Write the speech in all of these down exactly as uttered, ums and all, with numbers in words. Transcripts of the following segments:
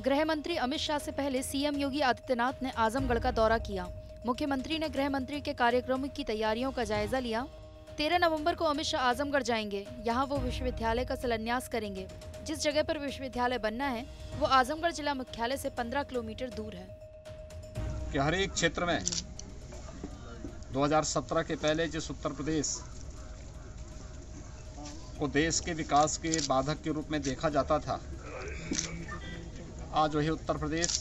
गृह मंत्री अमित शाह से पहले सीएम योगी आदित्यनाथ ने आजमगढ़ का दौरा किया। मुख्यमंत्री ने गृह मंत्री के कार्यक्रम की तैयारियों का जायजा लिया। तेरह नवंबर को अमित शाह आजमगढ़ जाएंगे। यहाँ वो विश्वविद्यालय का शिलान्यास करेंगे। जिस जगह पर विश्वविद्यालय बनना है वो आजमगढ़ जिला मुख्यालय से पंद्रह किलोमीटर दूर है। कि हर एक क्षेत्र में दो हज़ार सत्रह के पहले जिस उत्तर प्रदेश को देश के विकास के बाधक के रूप में देखा जाता था, आज वही उत्तर प्रदेश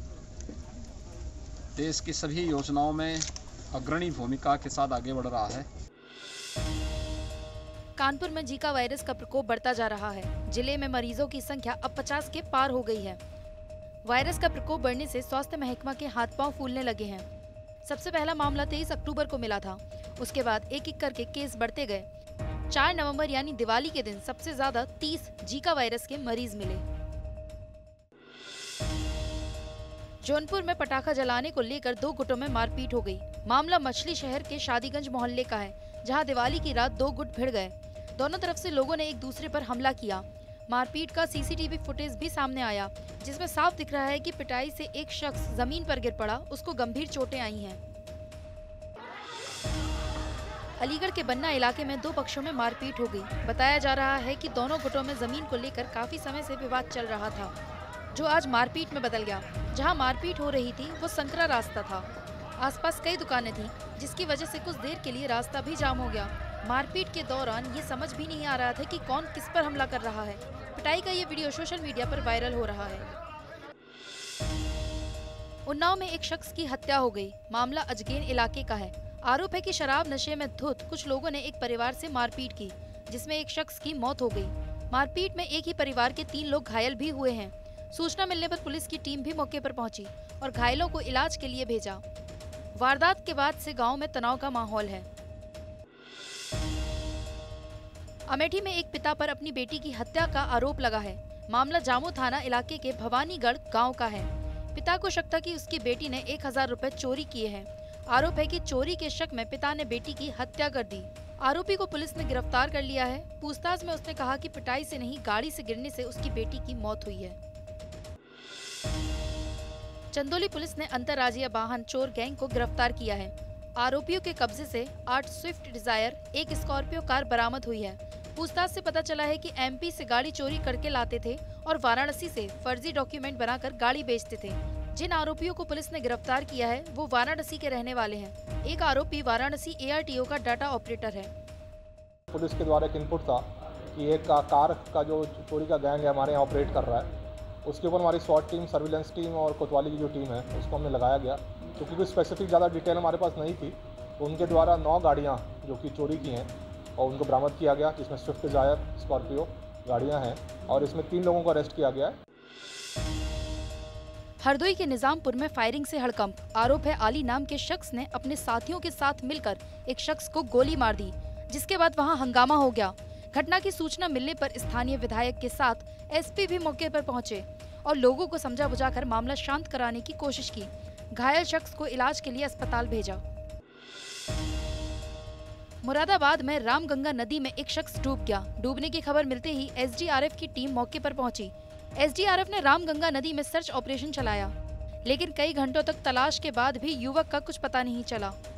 देश की सभी योजनाओं में अग्रणी भूमिका के साथ आगे बढ़ रहा है। कानपुर में जीका वायरस का प्रकोप बढ़ता जा रहा है। जिले में मरीजों की संख्या अब पचास के पार हो गई है। वायरस का प्रकोप बढ़ने से स्वास्थ्य महकमा के हाथ पांव फूलने लगे हैं। सबसे पहला मामला तेईस अक्टूबर को मिला था। उसके बाद एक एक करके केस बढ़ते गए। चार नवंबर यानी दिवाली के दिन सबसे ज्यादा तीस जीका वायरस के मरीज मिले। जौनपुर में पटाखा जलाने को लेकर दो गुटों में मारपीट हो गई। मामला मछली शहर के शादीगंज मोहल्ले का है, जहां दिवाली की रात दो गुट भिड़ गए। दोनों तरफ से लोगों ने एक दूसरे पर हमला किया। मारपीट का सीसीटीवी फुटेज भी सामने आया, जिसमें साफ दिख रहा है कि पिटाई से एक शख्स जमीन पर गिर पड़ा, उसको गंभीर चोटें आई हैं। अलीगढ़ के बन्ना इलाके में दो पक्षों में मारपीट हो गई। बताया जा रहा है कि दोनों गुटों में जमीन को लेकर काफी समय से विवाद चल रहा था, जो आज मारपीट में बदल गया। जहां मारपीट हो रही थी वो संकरा रास्ता था। आसपास कई दुकानें थीं, जिसकी वजह से कुछ देर के लिए रास्ता भी जाम हो गया। मारपीट के दौरान ये समझ भी नहीं आ रहा था कि कौन किस पर हमला कर रहा है। पिटाई का ये वीडियो सोशल मीडिया पर वायरल हो रहा है। उन्नाव में एक शख्स की हत्या हो गई। मामला अजगेन इलाके का है। आरोप है कि शराब नशे में धुत कुछ लोगों ने एक परिवार से मारपीट की, जिसमें एक शख्स की मौत हो गई। मारपीट में एक ही परिवार के तीन लोग घायल भी हुए हैं। सूचना मिलने पर पुलिस की टीम भी मौके पर पहुंची और घायलों को इलाज के लिए भेजा। वारदात के बाद से गांव में तनाव का माहौल है। अमेठी में एक पिता पर अपनी बेटी की हत्या का आरोप लगा है। मामला जामू थाना इलाके के भवानीगढ़ गांव का है। पिता को शक था कि उसकी बेटी ने एक हजार रुपए चोरी किए हैं। आरोप है कि चोरी के शक में पिता ने बेटी की हत्या कर दी। आरोपी को पुलिस ने गिरफ्तार कर लिया है। पूछताछ में उसने कहा कि पिटाई से नहीं, गाड़ी से गिरने से उसकी बेटी की मौत हुई है। चंदौली पुलिस ने अंतर्राज्यीय वाहन चोर गैंग को गिरफ्तार किया है। आरोपियों के कब्जे से आठ स्विफ्ट डिजायर, एक स्कॉर्पियो कार बरामद हुई है। पूछताछ से पता चला है कि एमपी से गाड़ी चोरी करके लाते थे और वाराणसी से फर्जी डॉक्यूमेंट बनाकर गाड़ी बेचते थे। जिन आरोपियों को पुलिस ने गिरफ्तार किया है वो वाराणसी के रहने वाले हैं। एक आरोपी वाराणसी एआरटीओ का डाटा ऑपरेटर है। पुलिस के द्वारा एक इनपुट था कि एक का कार का जो चोरी का गैंग है हमारे यहाँ ऑपरेट कर रहा है। उसके ऊपर हमारी स्वाट टीम, सर्विलेंस टीम और कोतवाली की जो टीम है उसको हमने लगाया गया। क्योंकि कोई स्पेसिफिक ज़्यादा डिटेल हमारे पास नहीं थी, तो उनके द्वारा नौ गाड़ियाँ जो कि चोरी की हैं और उनको बरामद किया गया, जिसमें स्विफ्ट डिजायर, स्कॉर्पियो गाड़ियाँ हैं और इसमें तीन लोगों को अरेस्ट किया गया है। हरदोई के निजामपुर में फायरिंग से हड़कंप। आरोप है आली नाम के शख्स ने अपने साथियों के साथ मिलकर एक शख्स को गोली मार दी, जिसके बाद वहां हंगामा हो गया। घटना की सूचना मिलने पर स्थानीय विधायक के साथ एसपी भी मौके पर पहुंचे और लोगों को समझा बुझाकर मामला शांत कराने की कोशिश की। घायल शख्स को इलाज के लिए अस्पताल भेजा। मुरादाबाद में रामगंगा नदी में एक शख्स डूब गया। डूबने की खबर मिलते ही एसडीआरएफ की टीम मौके पर पहुंची। एसडीआरएफ ने रामगंगा नदी में सर्च ऑपरेशन चलाया, लेकिन कई घंटों तक तलाश के बाद भी युवक का कुछ पता नहीं चला।